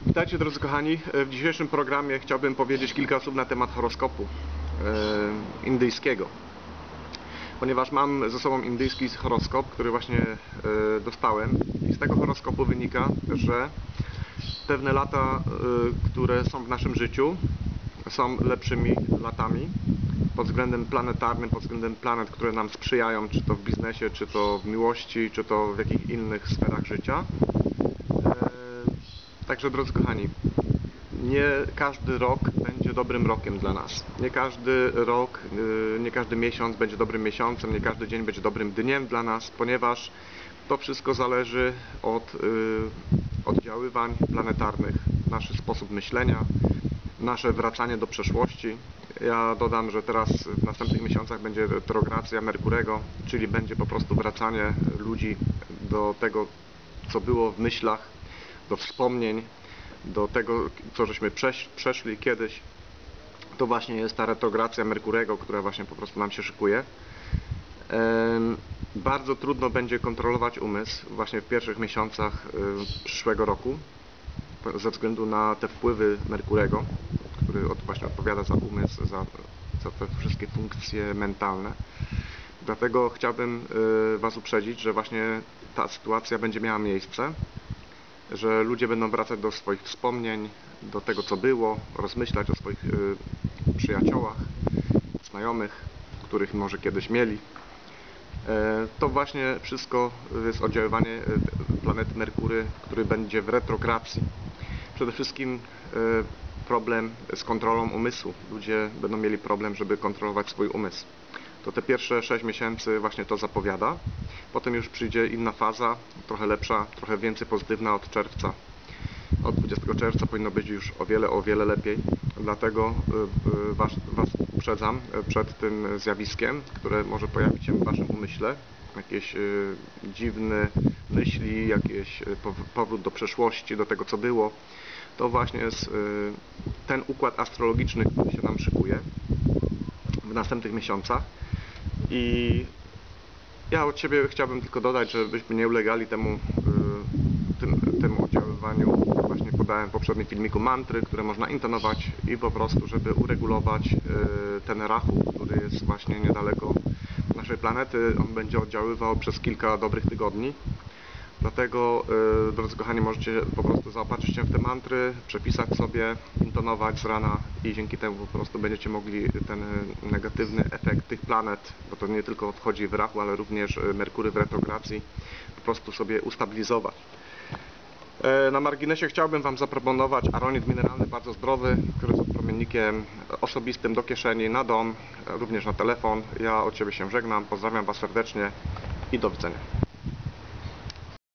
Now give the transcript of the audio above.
Witajcie, drodzy kochani. W dzisiejszym programie chciałbym powiedzieć kilka słów na temat horoskopu indyjskiego. Ponieważ mam ze sobą indyjski horoskop, który właśnie dostałem, i z tego horoskopu wynika, że pewne lata, które są w naszym życiu, są lepszymi latami pod względem planetarnym, pod względem planet, które nam sprzyjają, czy to w biznesie, czy to w miłości, czy to w jakichś innych sferach życia. Także, drodzy kochani, nie każdy rok będzie dobrym rokiem dla nas. Nie każdy rok, nie każdy miesiąc będzie dobrym miesiącem, nie każdy dzień będzie dobrym dniem dla nas, ponieważ to wszystko zależy od oddziaływań planetarnych, nasz sposób myślenia, nasze wracanie do przeszłości. Ja dodam, że teraz w następnych miesiącach będzie retrogradacja Merkurego, czyli będzie po prostu wracanie ludzi do tego, co było w myślach, do wspomnień, do tego, co żeśmy przeszli kiedyś. To właśnie jest ta retrogradacja Merkurego, która właśnie po prostu nam się szykuje. Bardzo trudno będzie kontrolować umysł właśnie w pierwszych miesiącach przyszłego roku, ze względu na te wpływy Merkurego, który właśnie odpowiada za umysł, za te wszystkie funkcje mentalne. Dlatego chciałbym Was uprzedzić, że właśnie ta sytuacja będzie miała miejsce, że ludzie będą wracać do swoich wspomnień, do tego, co było, rozmyślać o swoich przyjaciołach, znajomych, których może kiedyś mieli. To właśnie wszystko jest oddziaływanie planety Merkury, który będzie w retrogradacji. Przede wszystkim problem z kontrolą umysłu. Ludzie będą mieli problem, żeby kontrolować swój umysł. To te pierwsze 6 miesięcy właśnie to zapowiada. Potem już przyjdzie inna faza, trochę lepsza, trochę więcej pozytywna od czerwca. Od 20 czerwca powinno być już o wiele lepiej. Dlatego Was uprzedzam przed tym zjawiskiem, które może pojawić się w Waszym umyśle. Jakieś dziwne myśli, jakiś powrót do przeszłości, do tego, co było. To właśnie jest ten układ astrologiczny, który się nam szykuje w następnych miesiącach. I ja od siebie chciałbym tylko dodać, żebyśmy nie ulegali temu oddziaływaniu. Właśnie podałem w poprzednim filmiku mantry, które można intonować i po prostu, żeby uregulować ten Rahu, który jest właśnie niedaleko naszej planety. On będzie oddziaływał przez kilka dobrych tygodni. Dlatego, drodzy kochani, możecie po prostu zaopatrzyć się w te mantry, przepisać sobie, intonować z rana i dzięki temu po prostu będziecie mogli ten negatywny efekt tych planet, bo to nie tylko wchodzi w Rahu, ale również Merkury w retrogradacji, po prostu sobie ustabilizować. Na marginesie chciałbym Wam zaproponować aronit mineralny bardzo zdrowy, który jest promiennikiem osobistym do kieszeni, na dom, również na telefon. Ja od siebie się żegnam, pozdrawiam Was serdecznie i do widzenia.